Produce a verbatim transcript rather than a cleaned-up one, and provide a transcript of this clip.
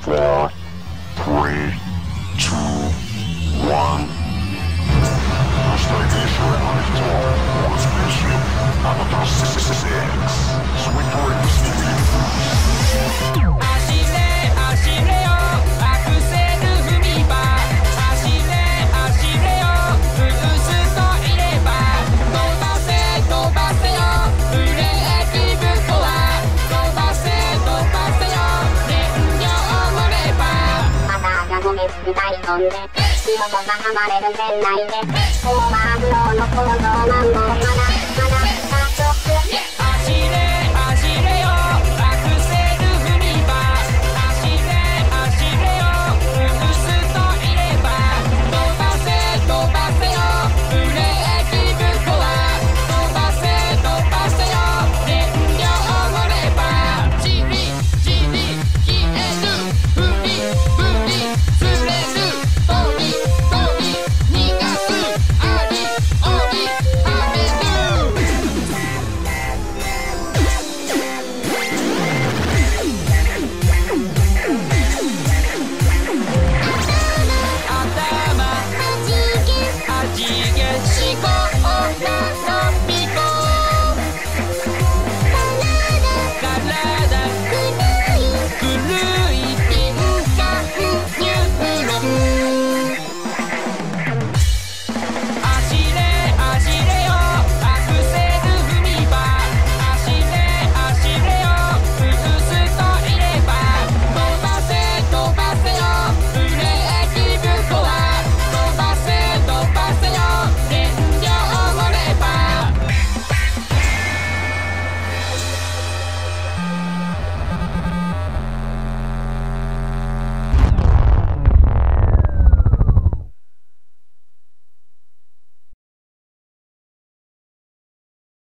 four, three, two, one. Destination liftoff on spaceship Avatar six. Sweet dreams to you. 走れ走れよアクセル踏み場走れ走れよブーストいれば飛ばせ飛ばせよブレーキぶっ壊飛ばせ飛ばせよ燃料乗ればまたがごめん歌い込んで仕事が離れる船内でオーバーフローの構造なん